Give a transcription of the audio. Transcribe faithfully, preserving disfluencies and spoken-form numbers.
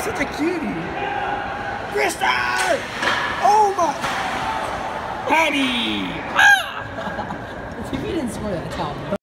Such a cutie. Krista! Oh my! Patty! Ah! If you didn't score that, tell me.